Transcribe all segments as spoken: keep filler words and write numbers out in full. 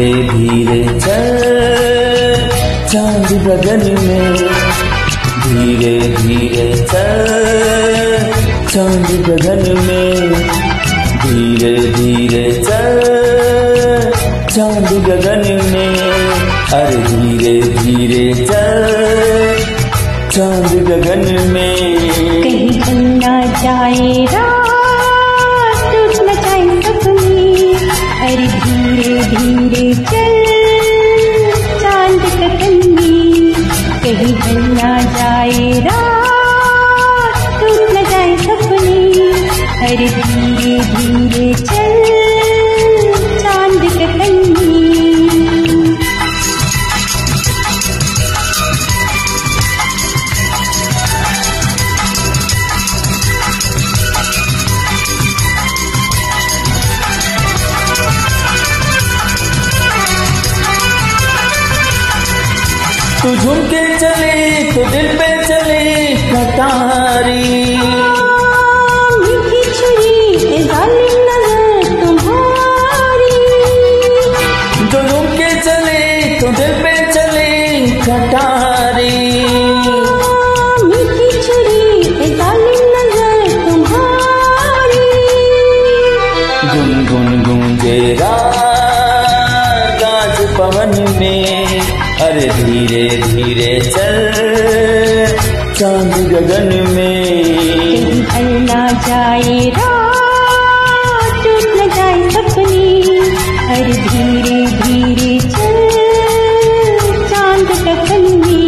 धीरे धीरे चल चांद गगन में, धीरे धीरे चल चांद गगन में, धीरे धीरे चल चांद गगन में, अरे धीरे धीरे चल चांद गगन में। कहीं ढल ना जाए रात, टूट न जाए सपने, अरे धीरे धीरे चल चांद गगन में। कहीं ढल ना जाए रात, टूट न जाए सपने, अरे धीरे धीरे चल चांद गगन में। तू झूम के चले तो दिल पे चले कटारी, मीठी छुरी है जालिम नजर तुम्हारी। जो झूम के चले तो दिल पे चले कटारी, मीठी छुरी है जालिम नजर तुम्हारी। गुन गुन गूंजे रात आज पवन में, अरे धीरे धीरे चल चांद गगन में। कहीं ढल ना जाए रात, टूट न जाए सपने, अरे धीरे धीरे चल चांद गगन में।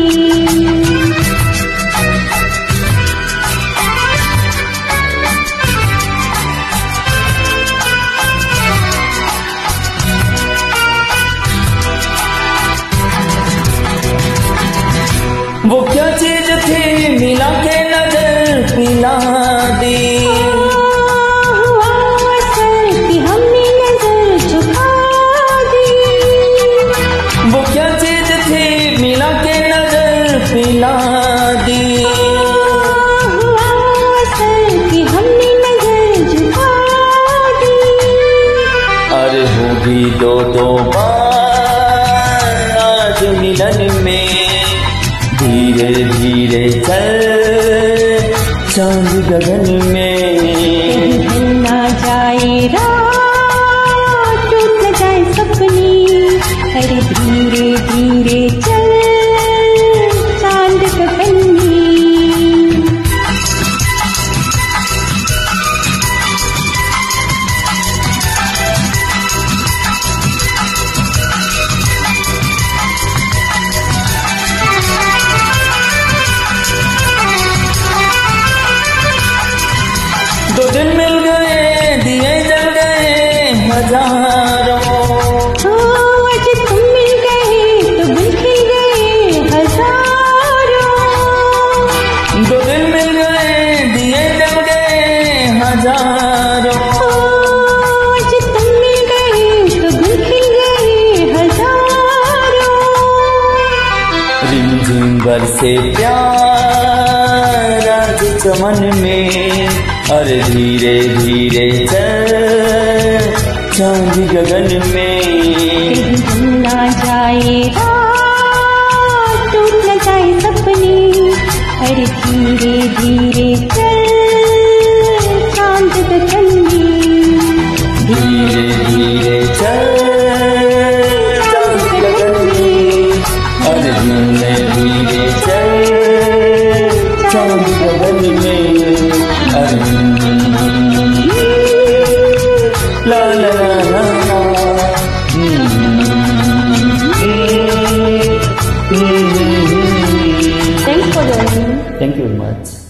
वो क्या चीज थी मिला के नजर पिला दी, हुआ असल कि हमने नजर झुका दी। वो क्या चीज थी मिला के नजर पिला दी, हुआ असल कि हमने नजर झुका दी। अरे होगी दो दो बार आज मिलन में, धीरे धीरे चल चांद गगन में। कहीं ढल ना जाए रात, टूट न जाए सपने, अरे धीरे धीरे चल चांद गगन में। दो दिन मिल गए दिए जल गए हजारों, आज तुम मिल गए तो दिल खिल गए हजारों। दो दिन मिल गए दिए जल गए हजारों, आज तुम मिल गए तो दिल खिल गए हजारों। रिमझिम बरसे प्यार आज चमन में, अरे धीरे धीरे चल चांद गगन में। कहीं ढल ना जाए रात, टूट न जाए सपने, अरे धीरे धीरे चल चांद गगन में। धीरे धीरे चल चांद गगन में, अरे धीरे धीरे चल चांद गगन में। अरे ला ला ला ला ला। Thanks for joining. Thank you very much.